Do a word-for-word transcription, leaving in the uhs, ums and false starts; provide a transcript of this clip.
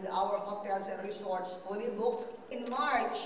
with our hotels and resorts fully booked in March.